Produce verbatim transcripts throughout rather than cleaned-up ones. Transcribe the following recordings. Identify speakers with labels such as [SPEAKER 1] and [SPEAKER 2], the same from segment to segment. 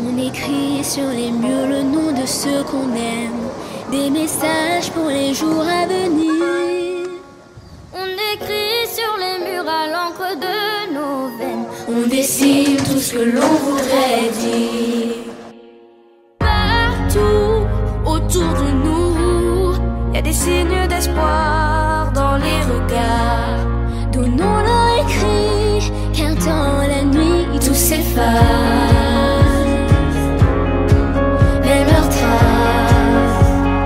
[SPEAKER 1] On écrit sur les murs le nom de ceux qu'on aime, des messages pour les jours à venir.
[SPEAKER 2] On écrit sur les murs à l'encre de nos veines,
[SPEAKER 1] on dessine tout ce que l'on voudrait dire.
[SPEAKER 2] Partout autour de nous, y a des signes d'espoir dans les regards.
[SPEAKER 1] Donnons-leur écrit, car dans la nuit tout s'efface. Même leurs traces.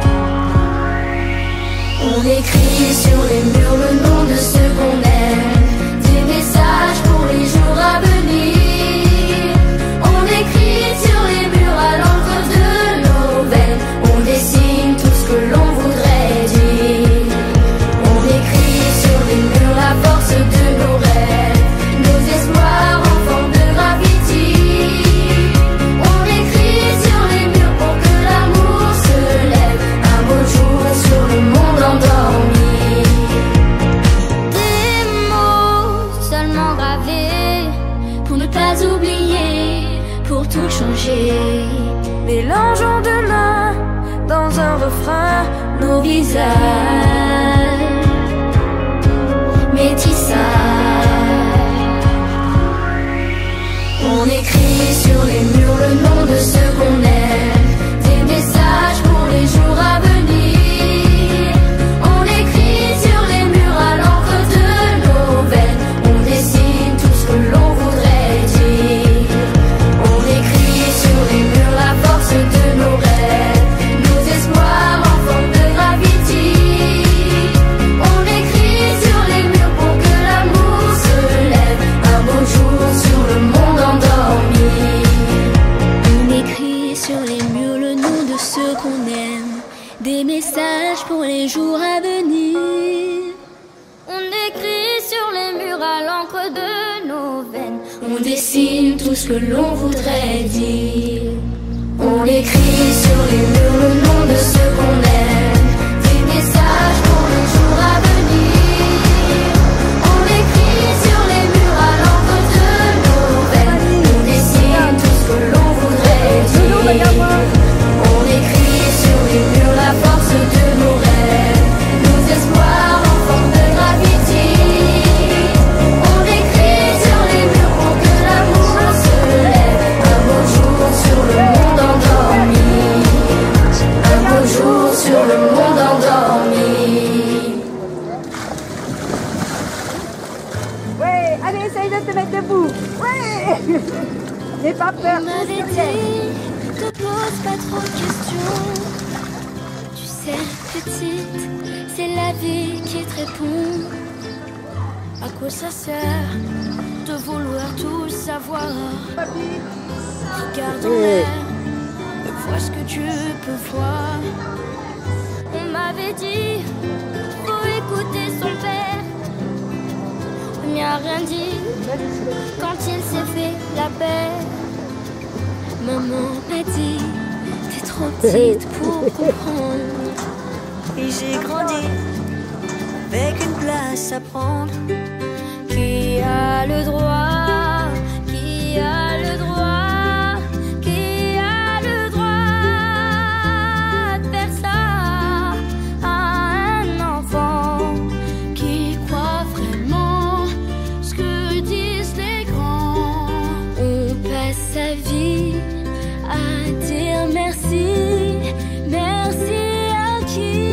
[SPEAKER 1] On écrit sur les murs le nom de ceux qu'on aime, des messages pour les jours à venir. On écrit sur les murs à l'encre de nos veines, on dessine tout ce que l'on voudrait dire. On écrit sur les murs la force de nos rêves, nos espoirs en forme de graffiti. On écrit sur les murs pour que l'amour se lève un beau jour sur le monde endormi.
[SPEAKER 2] Des mots seulement gravés
[SPEAKER 1] Pour ne pas oublier, pour tout changer.
[SPEAKER 2] mélangeons demain dans un refrain
[SPEAKER 1] Nos visages métissages. On écrit sur les murs le nom de ceux qu'on aime, des messages pour les jours à venir. On écrit sur les murs à l'encre de nos veines, on dessine tout ce que l'on voudrait dire. On écrit sur les murs la force de nos rêves, nos espoirs en forme de graffiti. On écrit sur les murs pour que l'amour se lève un beau jour sur le monde endormi. On écrit sur les murs le nom de ceux qu'on aime, des messages pour les jours à venir.
[SPEAKER 2] On écrit sur les murs à l'encre de nos veines,
[SPEAKER 1] On dessine tout ce que l'on voudrait dire. On écrit sur les murs le nom de ceux qu'on aime, des messages pour le jour à venir. On écrit sur les murs à l'encre de nos veines, on dessine tout ce que l'on voudrait dire. On écrit sur les murs la force de nos rêves, nos espoirs en forme de graffiti. On écrit sur les murs pour que l'amour se lève un beau jour sur le monde endormi. Un beau jour sur le monde endormi.
[SPEAKER 3] Ouais, allez, essaye de te mettre debout. Ouais. N'aie pas peur.
[SPEAKER 1] On m'avait dit, te pose pas trop de questions. Tu sais, petite, c'est la vie qui te répond.
[SPEAKER 2] À quoi ça sert de vouloir tout savoir? Regarde en l'air, vois ce que tu peux voir. On m'avait dit, faut écouter son père. Il n'y a rien dit quand il s'est fait la paix.
[SPEAKER 1] Maman m'a dit, t'es trop petite pour comprendre.
[SPEAKER 4] Et j'ai grandi avec une place à prendre.
[SPEAKER 2] Qui a le droit, qui a le droit, qui a le droit de faire ça à un enfant qui croit vraiment ce que disent les grands.
[SPEAKER 1] On passe sa vie à dire merci, merci à qui,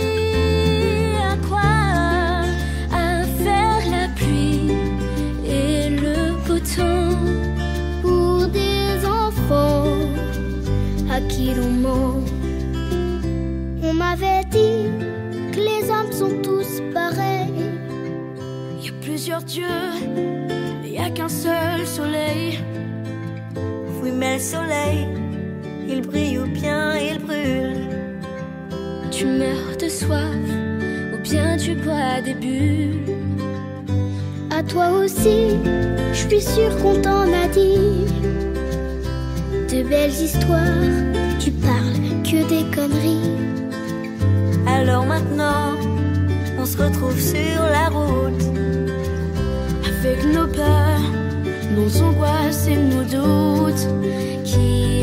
[SPEAKER 1] à quoi, à faire la pluie et le beau temps
[SPEAKER 2] Pour des enfants
[SPEAKER 1] à qui l'on ment.
[SPEAKER 2] on m'avait dit que les hommes sont tous pareils. Il y a plusieurs dieux, il n'y a qu'un seul soleil.
[SPEAKER 4] Oui, mais le soleil, il brille ou bien il brûle.
[SPEAKER 1] Tu meurs de soif ou bien tu bois des bulles.
[SPEAKER 2] À toi aussi, je suis sûre qu'on t'en a dit de belles histoires, tu parles que des conneries.
[SPEAKER 4] Alors maintenant, on se retrouve sur la route.
[SPEAKER 2] Avec nos peurs, nos angoisses et nos doutes.
[SPEAKER 1] Qui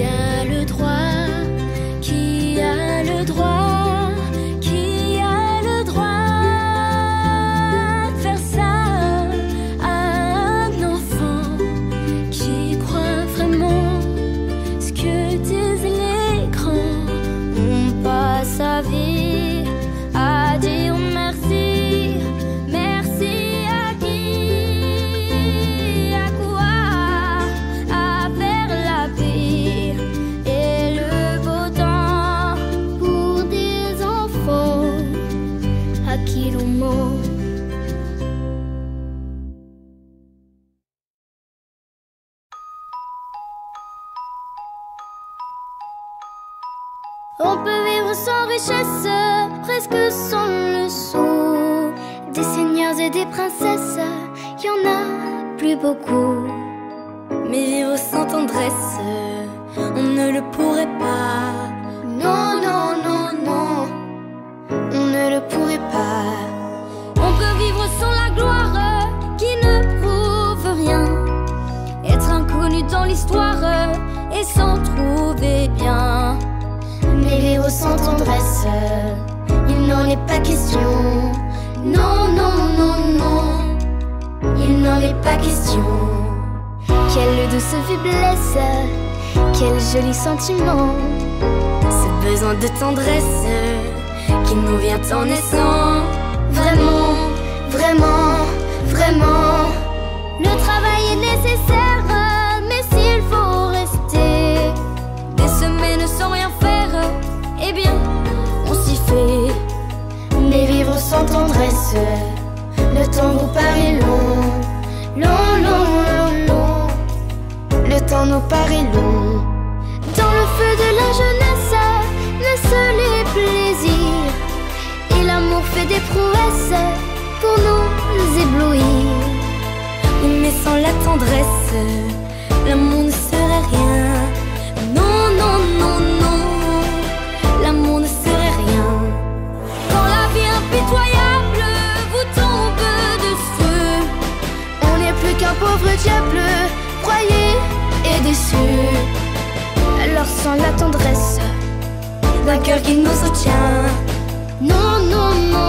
[SPEAKER 2] On peut vivre sans richesse, presque sans le sou. Des seigneurs et des princesses, y en a plus beaucoup.
[SPEAKER 4] Mais vivre sans tendresse, on ne le pourrait pas.
[SPEAKER 2] Non, non, non, non, on ne le pourrait pas. On peut vivre sans la gloire qui ne prouve rien, être inconnu dans l'histoire et s'en trouver bien. Mais vivre sans tendresse, il n'en est pas question. Non, non, non, non, il n'en est pas question. Quelle douce faiblesse, quel joli sentiment.
[SPEAKER 4] Ce besoin de tendresse qui nous vient en naissant.
[SPEAKER 2] Vraiment, vraiment, vraiment. Le travail est nécessaire, mais s'il faut rester
[SPEAKER 4] des semaines sans rien faire, eh bien, on s'y fait.
[SPEAKER 2] Mais vivre sans tendresse, le temps vous paraît long. Long, long, long, long. Le temps nous paraît long. Dans le feu de la jeunesse naissent les plaisirs, et l'amour fait des prouesses pour nous éblouir.
[SPEAKER 4] Mais sans la tendresse, l'amour ne serait rien. Non, non, non, non, l'amour ne serait rien.
[SPEAKER 2] Quand la vie impitoyable vous tombe dessus, on n'est plus qu'un pauvre diable, broyé et déçu. Alors sans la tendresse
[SPEAKER 4] d'un cœur qui nous soutient,
[SPEAKER 2] non, non, non,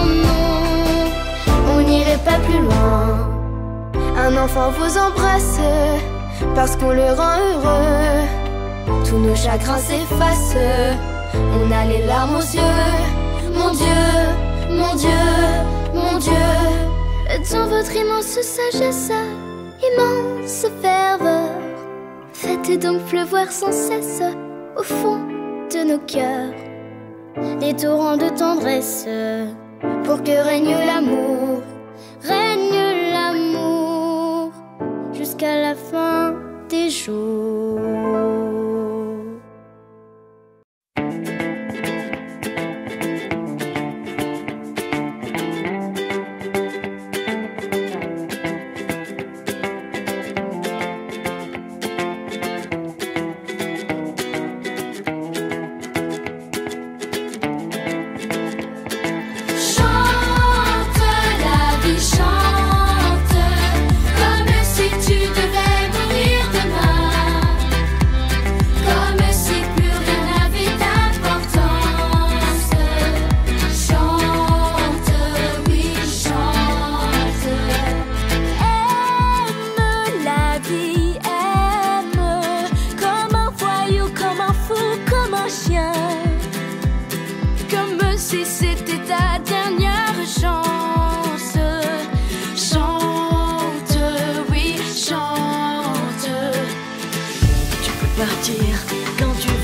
[SPEAKER 2] non, on n'irait pas plus loin. Un enfant vous embrasse parce qu'on le rend heureux. Tous nos chagrins s'effacent, on a les larmes aux yeux. Mon Dieu, mon Dieu, mon Dieu. Dans votre immense sagesse, immense ferveur, faites donc pleuvoir sans cesse au fond de nos cœurs des torrents de tendresse, pour que règne l'amour, règne l'amour jusqu'à la fin des jours.
[SPEAKER 4] partir quand tu